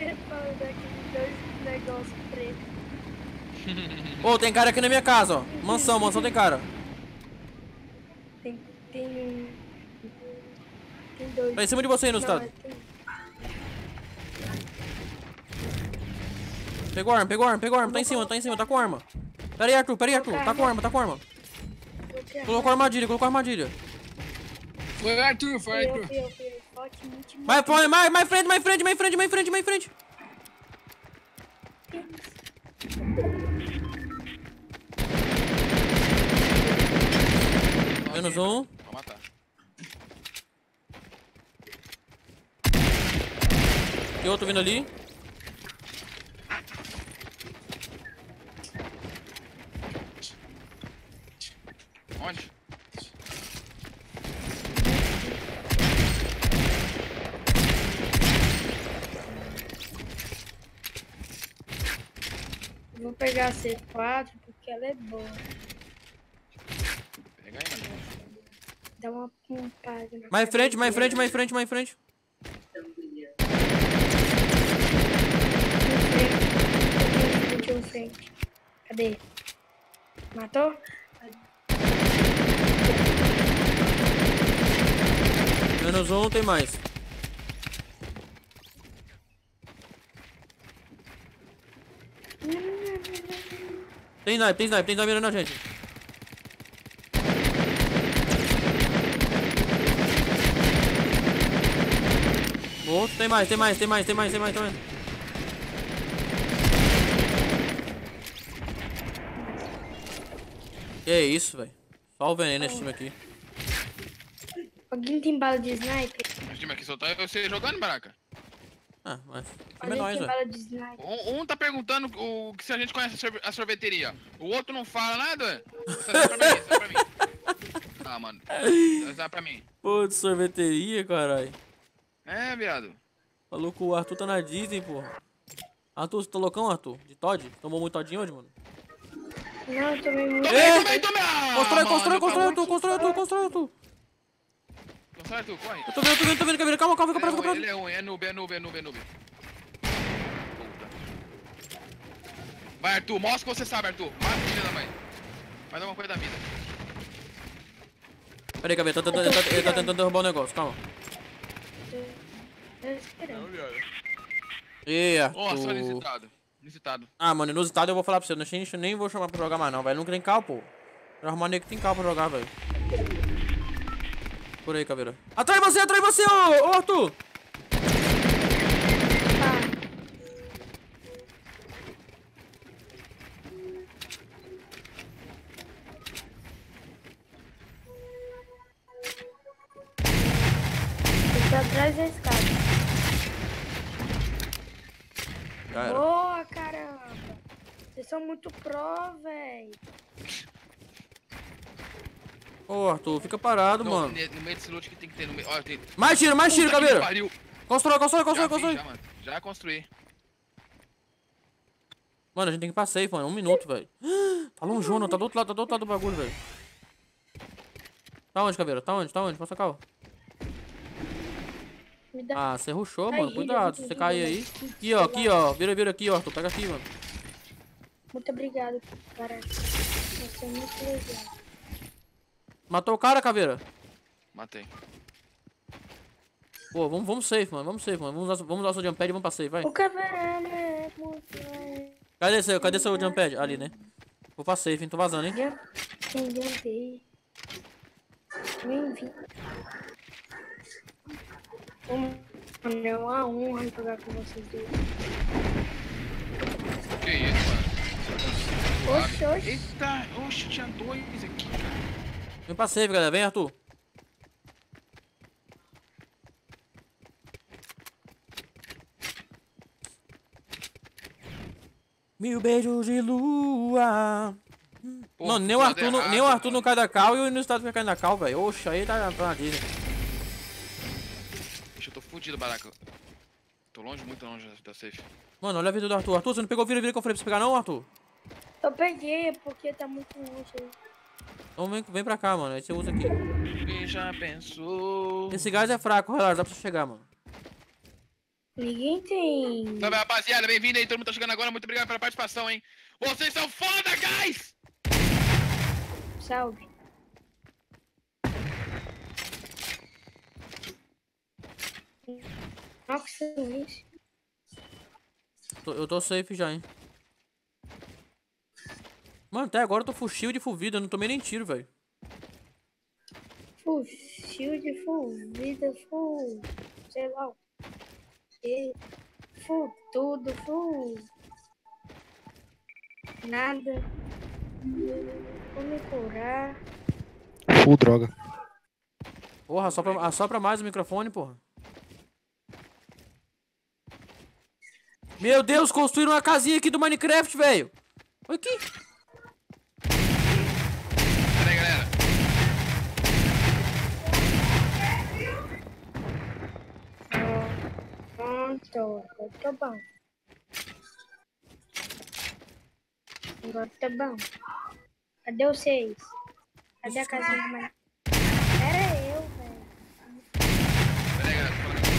Fala daqueles dois negócios pretos. Ô, tem cara aqui na minha casa, ó. Mansão tem cara. Tem dois. Tá em cima de você aí no Não, estado. tem... Pegou arma, tá em cima, tá com arma. Pera aí, Arthur, tá com arma. Colocou armadilha. Foi Arthur. Eu. Mais frente. Menos um. Vou matar. Tem outro vindo ali. Onde? Vou pegar a C4 porque ela é boa. Pega aí, mano. Dá uma pompada. Mais frente. Frente. Cadê? Matou? Menos um, tem mais. Tem sniper mirando na gente. Outro, tem mais. Que isso, velho. Só o veneno nesse time aqui. Alguém tem bala de sniper? Esse time aqui só tá você jogando, Baraca. Ah, mas é Alguém nós, tem velho. bala de sniper? Um tá perguntando se a gente conhece a sorveteria. O outro não fala nada. Sai pra mim. Ah, mano. Sai pra mim. Pô, de sorveteria, caralho. É, viado. Falou que o Arthur tá na Disney, porra. Arthur, você tá loucão, Arthur? De Todd? Tomou muito todinho hoje, mano? Não, eu tomei muito. Tomei! Constrói, Arthur. Constrói, Arthur, corre. Eu tô vendo, Caveira. Calma, fica parado. Ele é ruim, é noob. Puta. Vai, Arthur, mostra que você sabe, Arthur. Mata o filho da mãe. Faz alguma coisa da vida. Pera aí, Caveira, ele tá tentando derrubar o negócio, calma. Eu esperando. Ê, Nossa, Arthur. Inusitado. Ah, mano, inusitado eu vou falar pra você. Nem vou chamar pra jogar mais, não, velho. Não tem cal, pô. Vou arrumar nego que tem cal pra jogar, velho. Por aí, Caveira. Atrás você, ô Arthur! Eu tô atrás da escada. Já era. Boa, caramba. Vocês são muito pro, véi. Ô, Arthur, fica parado, No mano. meio desse loot que tem que ter no meio. Olha, tem. Mais tiro, Caveira! Pariu. Constrói. Já, mano. Já construí. Mano, a gente tem que ir pra safe, mano. 1 minuto, velho. Tá longe, tá do outro lado do bagulho, velho. Tá onde, Caveira? Tá onde? Passa cá, ó. Me dá. Ah, você rushou, Ai, mano. Cuidado, se você cair aí. Aqui, ó. Vira aqui, ó, Arthur. Pega aqui, mano. Muito obrigado, cara. Você é muito legal. Matou o cara, Caveira? Matei. Pô, vamos safe, mano. Vamos usar o seu jump pad e vamos pra safe, vai. O caverna é muito... Cadê seu jump pad? Ali, né? Vou pra safe, hein? Tô vazando, hein? Juntei. Nem vi. É uma honra jogar com vocês dois. Que isso, mano? Oxi. Eita, tinha dois aqui, cara. Vem pra safe, galera. Vem, Arthur. Mil beijos de lua. Pô, Não, nem o Arthur não cai da cal e o inusitado fica caindo na cal, velho. Oxa, aí tá na Disney. Ixi, eu tô fudido, Baraca. Tô muito longe da safe. Mano, olha a vida do Arthur. Arthur, você não pegou vira que eu falei pra você pegar não, Arthur? Eu peguei, porque tá muito longe aí. Então vem pra cá, mano. Aí você usa aqui. Quem já pensou? Esse gás é fraco, relaxa, dá pra você chegar, mano. Ninguém tem. Salve, rapaziada, bem-vindo aí, todo mundo tá chegando agora, muito obrigado pela participação, hein. Vocês são foda, guys! Salve. Nossa, isso. Eu tô safe já, hein. Mano, até agora eu tô full shield e full vida, eu não tomei nem tiro, velho. Full shield, full vida, full. Sei lá. Full tudo, full. Nada. Vou me curar. Full droga. Porra, assopra mais o microfone, porra. Meu Deus, construíram uma casinha aqui do Minecraft, velho. Olha aqui. Pera aí, galera. Pronto, agora tá bom. Agora tá bom. Cadê vocês? Cadê a casinha do Minecraft? Era eu, velho. Pera aí, galera, tô falando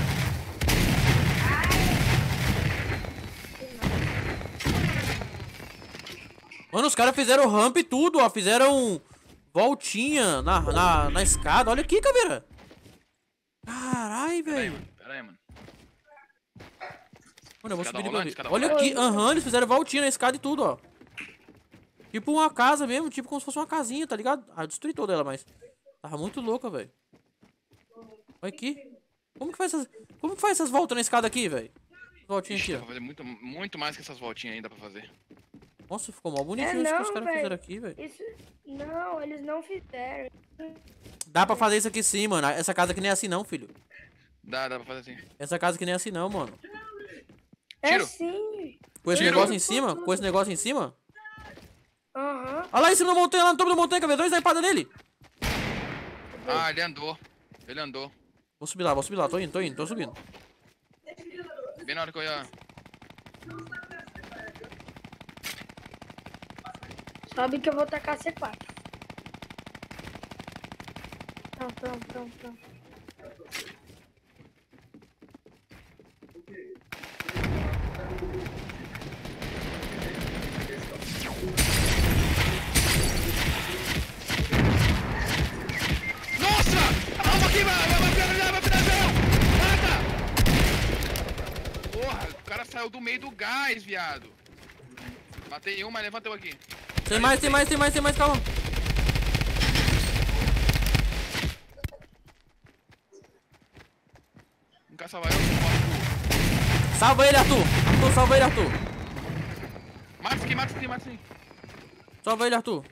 Mano, os caras fizeram ramp e tudo, ó. Fizeram voltinha na escada. Olha aqui, caveira. Caralho, velho. Pera aí, mano. Mano, eu vou Escada subir de rolante, ver. escada Olha rolante. aqui, aham, eles fizeram voltinha na escada e tudo, ó. Tipo uma casa mesmo, tipo como se fosse uma casinha, tá ligado? Ah, eu destruí toda ela, mas tava muito louca, velho. Olha aqui. Como que faz essas voltas na escada aqui, velho? Voltinha aqui, Dá pra ó. fazer muito mais que essas voltinhas aí, dá pra fazer. Nossa, ficou mó bonitinho isso que os caras fizeram aqui, velho. Isso. Não, eles não fizeram. Dá pra fazer isso aqui sim, mano. Essa casa aqui nem é assim não, filho. Dá pra fazer assim. Essa casa aqui nem é assim não, mano. É Tiro. sim. Com esse Tiro. negócio em cima? Com esse negócio em cima? Aham. Olha lá em cima da montanha, lá no topo da montanha, quer ver? 2 iPads nele. Ah, ele andou. Ele andou. Vou subir lá. Tô indo, tô subindo. Bem na hora que eu ia... Sobe que eu vou tacar C4. Pronto. Nossa! Calma aqui, vai finalizar! Mata! Porra, o cara saiu do meio do gás, viado. Matei um, mas levantei aqui. Tem mais, calma. Não quer salvar eu, eu posso. Salva ele, Arthur. Salva ele, Arthur. Mata isso aqui. Salva ele, Arthur.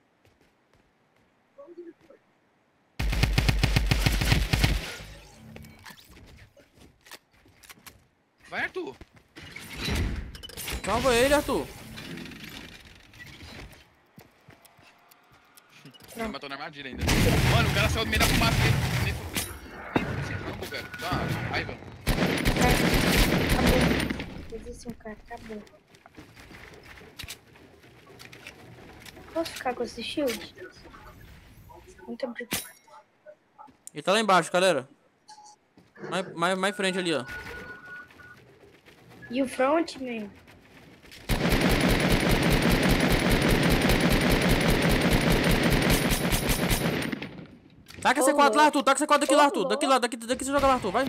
Vai, Arthur. Salva ele, Arthur. Ele matou na armadilha ainda. Mano, o cara saiu do meio da fumaça nem campo, velho. Dá uma raiva. Acabou. Existe um cara, acabou. Posso ficar com esse shield? Muito obrigado. Ele tá lá embaixo, galera. Mais frente ali, ó. E o front, man? Taca C4 lá, Arthur. Taca C4 daqui lá, Arthur. Daqui você joga lá, Arthur. Vai.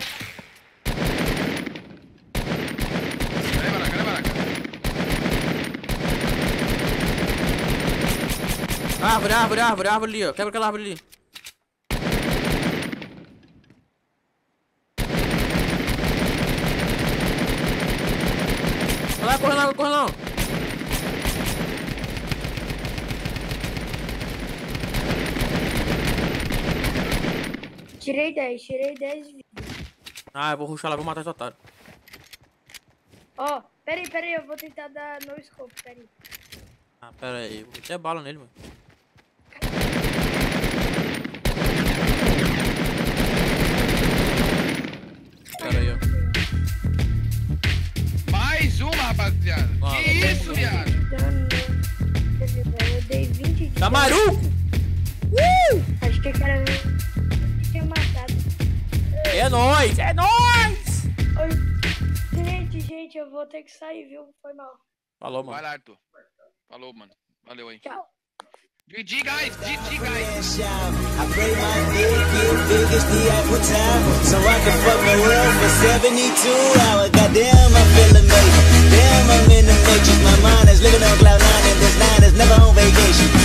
Cadê, Baraca? Árvore ali, ó. Quebra aquela árvore ali. Vai lá, corre não. Tirei 10 de vida. Ah, eu vou rushar lá, vou matar esse otário. Ó, peraí, eu vou tentar dar no scope, peraí. Ah, pera aí. Vou meter bala nele, mano. Pera aí, ó. Mais uma, rapaziada. Ah, Que isso, viado? Eu dei 20 de Tá dano. maluco? Acho que eu quero ver. Tinha matado. É nóis! Oi. gente, eu vou ter que sair, viu? Foi mal. Falou, Vai mano. lá, Arthur. Falou, mano. Valeu aí. Tchau. GG, guys. GG, guys. I pray my dick get big as the Eiffel Tower, so I can fuck my world for 72 hours. Goddamn, I feel amazing. Damn, I'm in the matrix. My mind is living on cloud nine, and this nine is never on vacation.